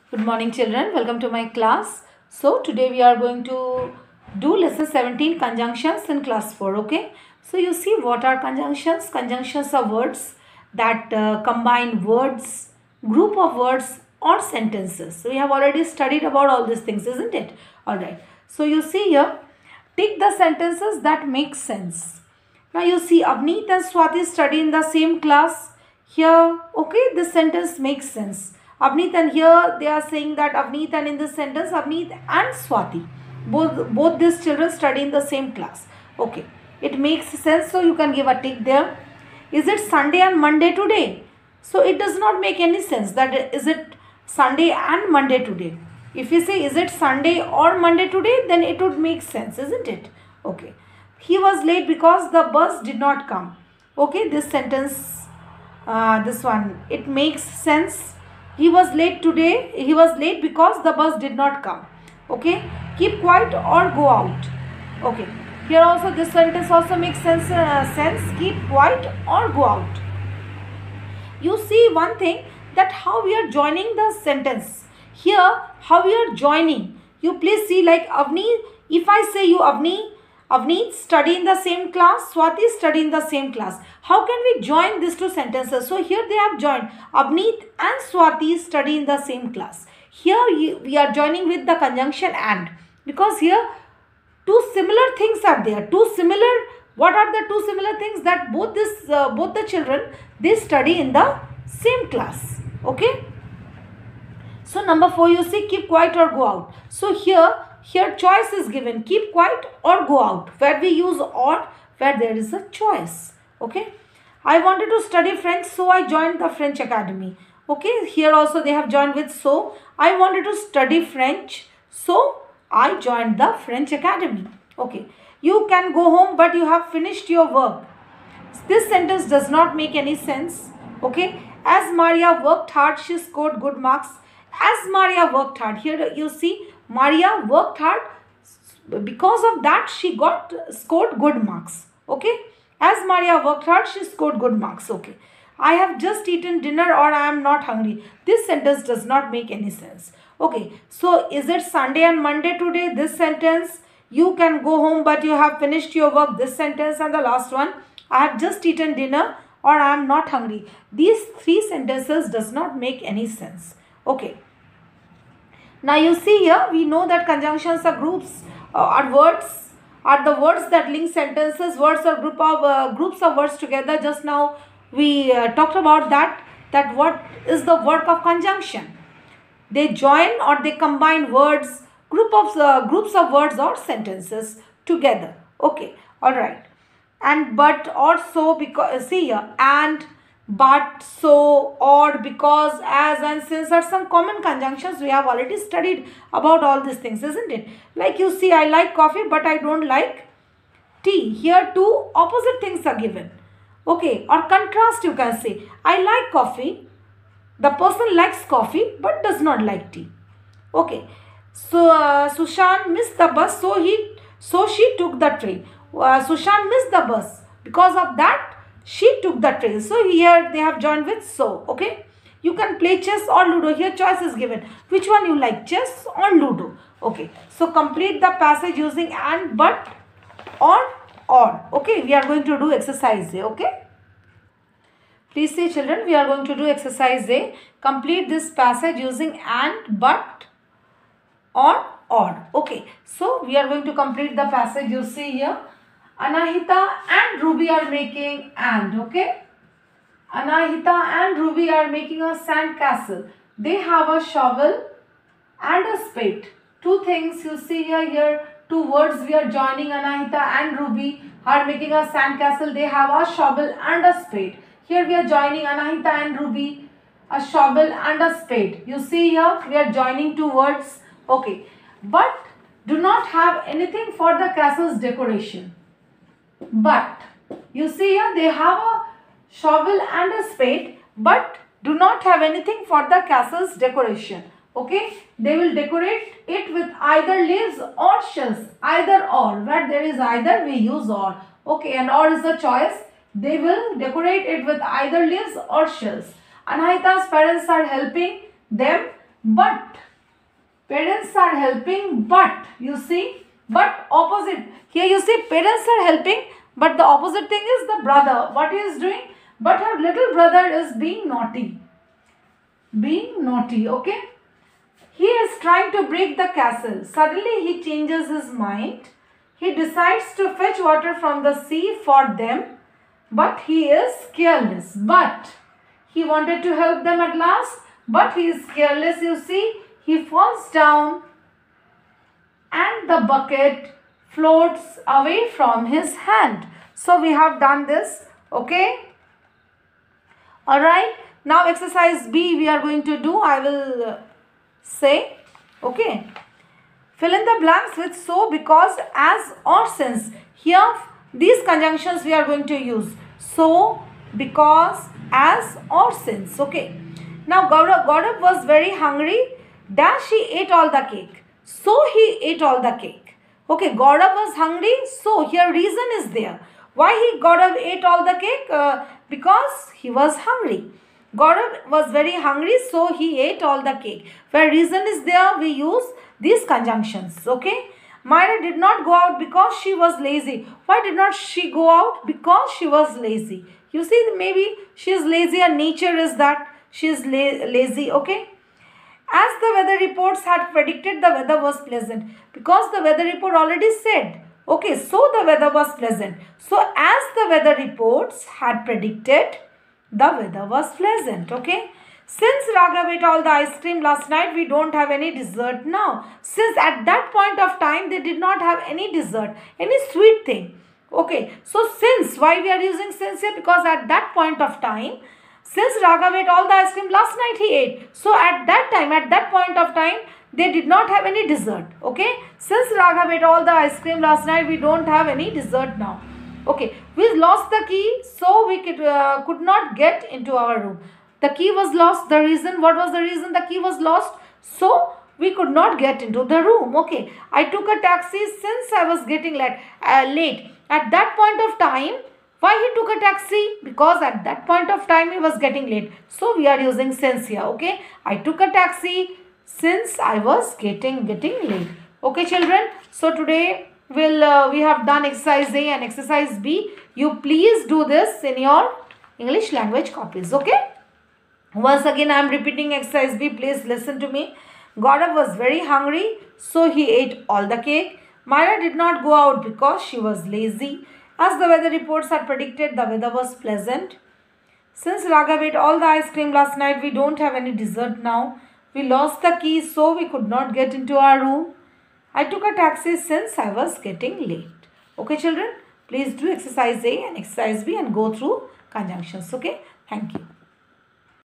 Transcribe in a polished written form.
Good morning children, welcome to my class. So today we are going to do lesson 17 conjunctions in class 4, okay. So you see what are conjunctions? Conjunctions are words that combine words, group of words or sentences. So we have already studied about all these things, isn't it? Alright. So you see here, pick the sentences that make sense. Now you see Avneet and Swati study in the same class. Here, okay, this sentence makes sense. Avneet, and here they are saying that Avneet, and in this sentence Avneet and Swati, both these children study in the same class. Okay, it makes sense, so you can give a tick there. Is it Sunday and Monday today? So it does not make any sense that is it Sunday and Monday today. If we say is it Sunday or Monday today, then it would make sense, isn't it? Okay. He was late because the bus did not come. Okay, this sentence, this one, it makes sense. He was late today. He was late because the bus did not come. Okay, keep quiet or go out. Okay, here also this sentence also makes sense. Keep quiet or go out. You see one thing, that how we are joining the sentence. Here, how we are joining. You please see, like Avni, if I say you Avneet study in the same class, Swati study in the same class. How can we join these two sentences? So here they have joined. Avneet and Swati study in the same class. Here we are joining with the conjunction and. Because here two similar things are there. What are the two similar things? That both the children, they study in the same class. Okay. So number 4, you see, keep quiet or go out. So here choice is given, keep quiet or go out, where we use or, where there is a choice. Okay, I wanted to study French, so I joined the French Academy. Okay, here also they have joined with so. I wanted to study French, so I joined the French Academy. Okay, you can go home but you have finished your work. This sentence does not make any sense. Okay, as Maria worked hard, she scored good marks. As Maria worked hard, here you see Maria worked hard, because of that she scored good marks. Okay, as Maria worked hard, she scored good marks. Okay, I have just eaten dinner or I am not hungry. This sentence does not make any sense. Okay, so is it Sunday and Monday today? This sentence, you can go home but you have finished your work. This sentence, and the last one, I have just eaten dinner or I am not hungry. These three sentences does not make any sense. Okay. Now you see here, we know that conjunctions are groups, are words, are the words that link sentences. Words are groups of words together. Just now we talked about that what is the work of conjunction. They join or they combine words, groups of words or sentences together. Okay, all right. And but, or, so, because, see here, and, but, so, or, because, as, and since are some common conjunctions. We have already studied about all these things, isn't it? Like you see, I like coffee but I don't like tea. Here two opposite things are given. Okay, or contrast you can say. I like coffee. The person likes coffee but does not like tea. Okay, so Sushan missed the bus, so she took the train. Sushan missed the bus. Because of that, she took the train. So here they have joined with so. Okay, you can play chess or Ludo. Here choice is given. Which one you like, chess or Ludo? Okay, so complete the passage using and, but, or. Okay, we are going to do exercise A. Okay, please say children, we are going to do exercise A. Complete this passage using and, but, or. Okay, so we are going to complete the passage. You see here, Anahita and Ruby are making and. Okay, Anahita and Ruby are making a sand castle. They have a shovel and a spade. Two things you see here two words we are joining. Anahita and Ruby are making a sand castle. They have a shovel and a spade. Here we are joining Anahita and Ruby, a shovel and a spade. You see here we are joining two words. Okay, but do not have anything for the castle's decoration. But you see here they have a shovel and a spade but do not have anything for the castle's decoration. Okay, they will decorate it with either leaves or shells. Either or, where there is either we use or. Okay, and or is the choice. They will decorate it with either leaves or shells. Anahita's parents are helping them But parents are helping, but you see, but opposite. Here you see parents are helping, but the opposite thing is the brother. What he is doing? But her little brother is being naughty. Being naughty, okay? He is trying to break the castle. Suddenly he changes his mind. He decides to fetch water from the sea for them, but he is careless. But he wanted to help them at last, but he is careless. You see, he falls down and the bucket floats away from his hand. So we have done this, okay? Alright, now exercise B we are going to do. I will say, okay. Fill in the blanks with so, because, as or since. Here these conjunctions we are going to use. So, because, as or since. Okay. Now Gaurav was very hungry. Dash he ate all the cake. So he ate all the cake. Okay, Gaurav was hungry. So here reason is there. Why Gaurav ate all the cake? Because he was hungry. Gaurav was very hungry, so he ate all the cake. Where reason is there, we use these conjunctions. Okay. Myra did not go out because she was lazy. Why did not she go out? Because she was lazy. You see, maybe she is lazy and nature is that she is lazy. Okay. As the weather reports had predicted, the weather was pleasant. Because the weather report already said. Okay, so the weather was pleasant. So as the weather reports had predicted, the weather was pleasant. Okay. Since Raghav ate all the ice cream last night, we don't have any dessert now. Since at that point of time, they did not have any dessert, any sweet thing. Okay. So since, why we are using since here? Because at that point of time, since Raghav ate all the ice cream last night, he ate. So at that point of time, they did not have any dessert. Okay. Since Raghav ate all the ice cream last night, we don't have any dessert now. Okay. We lost the key, so we could not get into our room. The key was lost. The reason, what was the reason the key was lost? So we could not get into the room. Okay. I took a taxi since I was getting late. At that point of time, why he took a taxi? Because at that point of time he was getting late. So we are using since here. Okay. I took a taxi since I was getting late. Okay, children. So today we have done exercise A and exercise B. You please do this in your English language copies. Okay. Once again I am repeating exercise B. Please listen to me. Gaurav was very hungry, so he ate all the cake. Myra did not go out because she was lazy. As the weather reports had predicted, the weather was pleasant. Since Raghav ate all the ice cream last night, we don't have any dessert now. We lost the key, so we could not get into our room. I took a taxi since I was getting late. Okay, children, please do exercise A and exercise B and go through conjunctions. Okay, thank you.